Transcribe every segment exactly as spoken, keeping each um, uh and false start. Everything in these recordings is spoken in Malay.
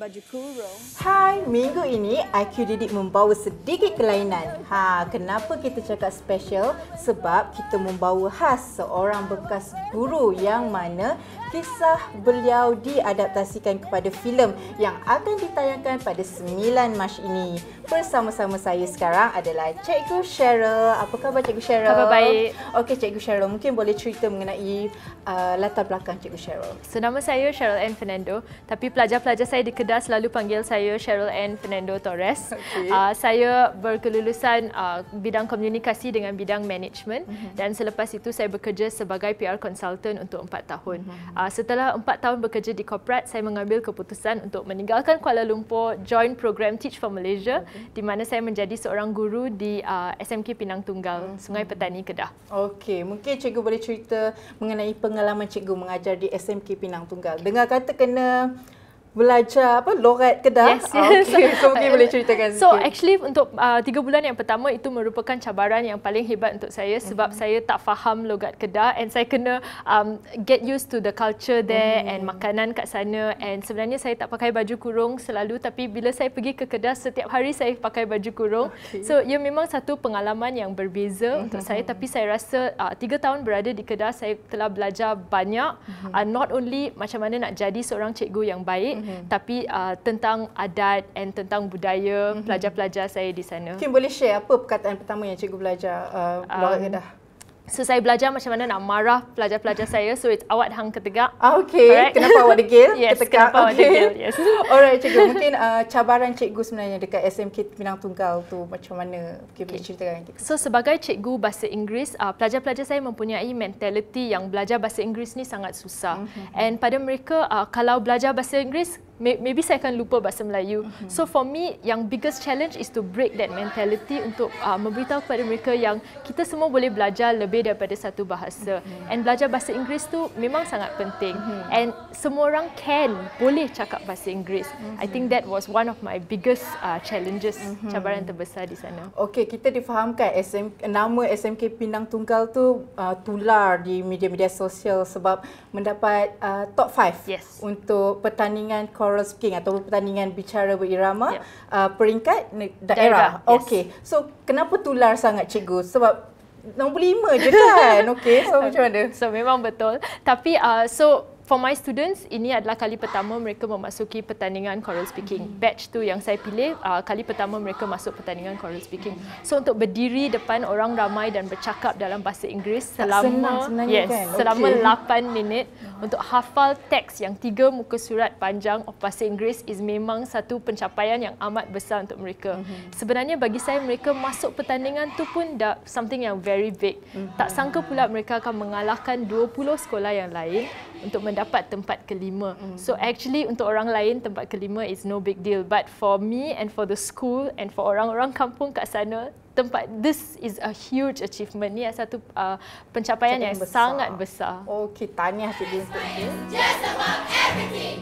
baju kurung. Hai, minggu ini I Q Didik membawa sedikit kelainan. Ha, kenapa kita cakap special? Sebab kita membawa khas seorang bekas guru yang mana kisah beliau diadaptasikan kepada filem yang akan ditayangkan pada sembilan Mac ini. Bersama-sama saya sekarang adalah Cikgu Cheryl. Apa khabar Cikgu Cheryl? Khabar baik. Okey Cikgu Cheryl, mungkin boleh cerita mengenai uh, latar belakang Cikgu Cheryl. So, nama saya Cheryl Ann Fernando, tapi pelajar-pelajar saya di Kedah selalu panggil saya Cheryl Ann Fernando Torres. Okay. Uh, saya berkelulusan uh, bidang komunikasi dengan bidang management, uh-huh. dan selepas itu saya bekerja sebagai P R consultant untuk empat tahun. Uh-huh. Uh, setelah empat tahun bekerja di corporate, saya mengambil keputusan untuk meninggalkan Kuala Lumpur, join program Teach for Malaysia, okay. di mana saya menjadi seorang guru di uh, S M K Pinang Tunggal, uh-huh. Sungai Petani, Kedah. Okey, mungkin cikgu boleh cerita mengenai pengalaman cikgu mengajar di S M K Pinang Tunggal. Dengar kata kena belajar apa logat Kedah. Yes, yes. Okay, so mungkin boleh ceritakan sikit. So actually untuk uh, tiga bulan yang pertama itu merupakan cabaran yang paling hebat untuk saya sebab mm-hmm. saya tak faham logat Kedah and saya kena um, get used to the culture there mm. and makanan kat sana, and sebenarnya saya tak pakai baju kurung selalu, tapi bila saya pergi ke Kedah setiap hari saya pakai baju kurung. Okay. So ia memang satu pengalaman yang berbeza mm-hmm. untuk saya, tapi saya rasa uh, tiga tahun berada di Kedah saya telah belajar banyak, mm-hmm. uh, not only macam mana nak jadi seorang cikgu yang baik, mm-hmm. tapi uh, tentang adat dan tentang budaya mm-hmm. pelajar-pelajar saya di sana. Mungkin boleh share apa perkataan pertama yang cikgu belajar uh, logat um, Kedah? So saya belajar macam mana nak marah pelajar-pelajar saya. So it's awat hang ketegak. Ah, okay. Alright. Kenapa awat degil? Yes, ketegak. kenapa awat okay. degil. Yes. Alright cikgu, mungkin uh, cabaran cikgu sebenarnya dekat S M K Pinang Tunggal tu macam mana? Mungkin boleh ceritakan kita. So sebagai cikgu bahasa Inggeris, uh, pelajar-pelajar saya mempunyai mentaliti yang belajar bahasa Inggeris ni sangat susah. Mm-hmm. And pada mereka, uh, kalau belajar bahasa Inggeris, maybe saya akan lupa bahasa Melayu. Mm-hmm. So for me, yang biggest challenge is to break that mentality untuk uh, memberitahu kepada mereka yang kita semua boleh belajar lebih daripada satu bahasa. Mm-hmm. And belajar bahasa Inggeris tu memang sangat penting. Mm-hmm. And semua orang can, boleh cakap bahasa Inggeris. Mm-hmm. I think that was one of my biggest uh, challenges, mm-hmm. cabaran terbesar di sana. Okey, kita difahamkan S M, nama S M K Pinang Tunggal tu uh, tular di media-media sosial sebab mendapat uh, top lima yes. untuk pertandingan choral speaking atau pertandingan bicara berirama, yeah. uh, peringkat Daerah, daerah. yes. Okey. So kenapa tular sangat cikgu? Sebab nombor lima je kan. Okey. So macam mana? So memang betul. Tapi uh, so for my students, ini adalah kali pertama mereka memasuki pertandingan choral speaking. Batch tu yang saya pilih, uh, kali pertama mereka masuk pertandingan choral speaking. So untuk berdiri depan orang ramai dan bercakap dalam bahasa Inggeris selama yes, kan? selama okay. lapan minit untuk hafal teks yang tiga muka surat panjang of bahasa Inggeris is memang satu pencapaian yang amat besar untuk mereka. Mm-hmm. Sebenarnya bagi saya mereka masuk pertandingan tu pun dah something yang very big. Mm-hmm. Tak sangka pula mereka akan mengalahkan dua puluh sekolah yang lain untuk mendapat tempat kelima. Mm. So actually untuk orang lain tempat kelima is no big deal, but for me and for the school and for orang-orang kampung kat sana, tempat this is a huge achievement. Ni satu uh, pencapaian yang besar. sangat besar. Okey, tahniah cikgu untuk ini. Just about everything.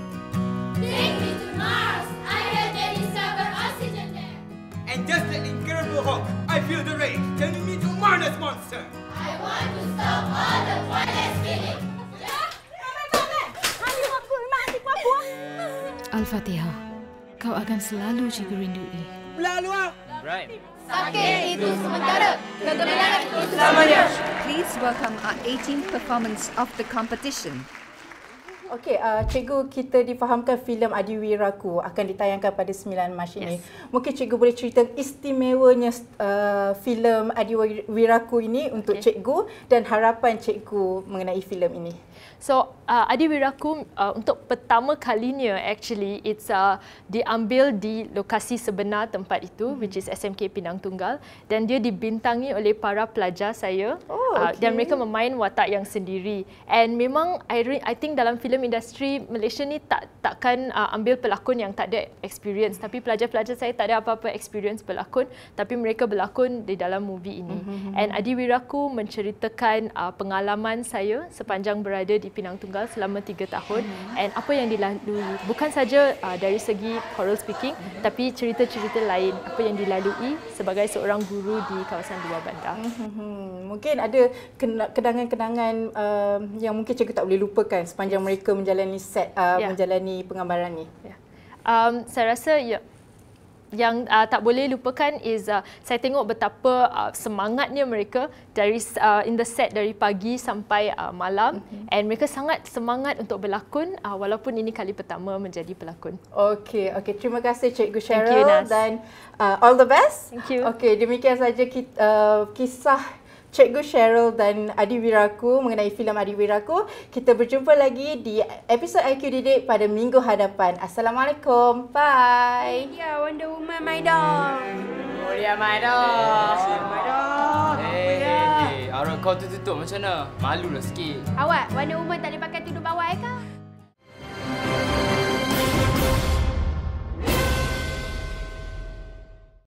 Take me to Mars. I heard there is silver oxygen there. And just an incredible hawk, I feel the rage turning me to Marnus monster. I want to stop all the violence feeling. Al-Fatihah, kau akan selalu cikgu rindui. Lalu ah. Right. Sakit itu sementara, kegembiraan itu Selamanya. Please welcome our eighteenth performance of the competition. Okey, uh, cikgu, kita difahamkan filem Adiwiraku akan ditayangkan pada sembilan Mac ini. Yes. Mungkin cikgu boleh cerita istimewanya uh, filem Adiwiraku ini untuk okay. cikgu dan harapan cikgu mengenai filem ini. So uh, Adiwiraku uh, untuk pertama kalinya actually it's uh, diambil di lokasi sebenar tempat itu, mm-hmm. which is S M K Pinang Tunggal, dan dia dibintangi oleh para pelajar saya. Oh, okay. uh, dan mereka memain watak yang sendiri. And memang I, I think dalam filem industri Malaysia ni tak takkan uh, ambil pelakon yang tak ada experience, tapi pelajar-pelajar saya tak ada apa-apa experience berlakon, tapi mereka berlakon di dalam movie ini. Mm-hmm. And Adiwiraku menceritakan uh, pengalaman saya sepanjang berada di Pinang Tunggal selama tiga tahun, mm-hmm. and apa yang dilalui bukan saja uh, dari segi choral speaking, mm-hmm. tapi cerita-cerita lain apa yang dilalui sebagai seorang guru di kawasan luar bandar. Mm-hmm. Mungkin ada kenangan-kenangan uh, yang mungkin cikgu tak boleh lupakan sepanjang mereka menjalani set uh, yeah. menjalani penggambaran ni. Yeah. Um, saya rasa ya, yang uh, tak boleh lupakan is uh, saya tengok betapa uh, semangatnya mereka dari uh, in the set dari pagi sampai uh, malam, mm-hmm. and mereka sangat semangat untuk berlakon uh, walaupun ini kali pertama menjadi pelakon. Okey, okey. Terima kasih Cikgu Cheryl. Thank you, Nas. Dan uh, all the best. Thank you. Okey, demikian saja kita, uh, kisah Cikgu Cheryl dan Adiwiraku mengenai filem Adiwiraku. Kita berjumpa lagi di episod I Q Didik pada minggu hadapan. Assalamualaikum. Bye. Ya, Wonder Woman my dog. Oh, dia my dog. My dog. Hey, hey, hey. Aurat kau tu tutup macam mana? Malulah sikit. Awak, Wonder Woman tak boleh pakai